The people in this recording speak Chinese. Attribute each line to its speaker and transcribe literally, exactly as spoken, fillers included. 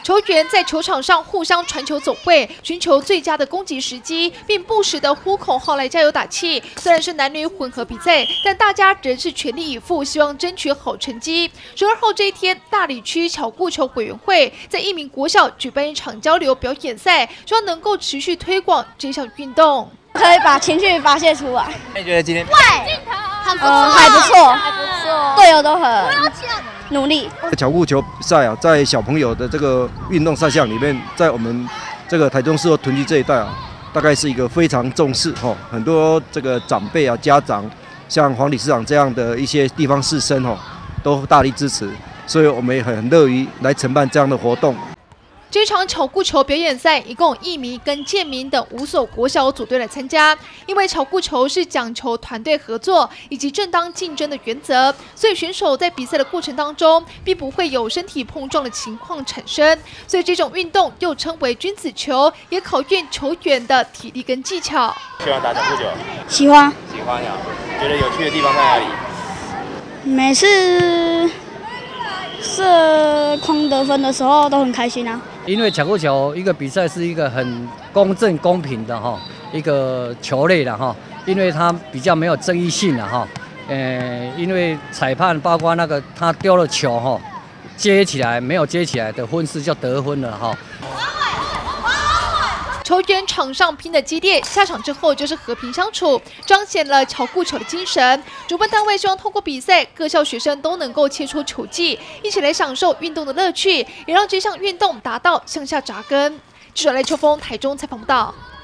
Speaker 1: 球员在球场上互相传球走位，寻求最佳的攻击时机，并不时的呼口号来加油打气。虽然是男女混合比赛，但大家仍是全力以赴，希望争取好成绩。十二号这一天，大理区巧固球委员会在一名国小举办一场交流表演赛，希望能够持续推广这项运动，
Speaker 2: 可以把情绪发泄出来。
Speaker 3: 你觉得今天？
Speaker 2: 很不错，呃，还不错，还不错，队友都很努力。
Speaker 4: 巧固球赛啊，在小朋友的这个运动赛项里面，在我们这个台中市或屯区这一带啊，大概是一个非常重视哈，很多这个长辈啊、家长，像黄理事长这样的一些地方士绅哦，都大力支持，所以我们也很乐于来承办这样的活动。
Speaker 1: 这场巧固球表演赛一共有义民跟健民等五所国小组队来参加，因为巧固球是讲求团队合作以及正当竞争的原则，所以选手在比赛的过程当中并不会有身体碰撞的情况产生，所以这种运动又称为君子球，也考验球员的体力跟技巧。
Speaker 3: 喜欢打巧固球？
Speaker 2: 喜欢。
Speaker 3: 喜欢呀。觉得有趣的地方在哪里？
Speaker 2: 每次射框得分的时候都很开心啊。
Speaker 5: 因为巧固球一个比赛是一个很公正公平的哈一个球类的哈，因为它比较没有争议性的哈，呃，因为裁判包括那个他丢了球哈，接起来没有接起来的分数就得分了哈。
Speaker 1: 球员场上拼得激烈，下场之后就是和平相处，彰显了巧固球的精神。主办单位希望透过比赛，各校学生都能够切磋球技，一起来享受运动的乐趣，也让这项运动达到向下扎根。记者赖秋峰台中采访报道。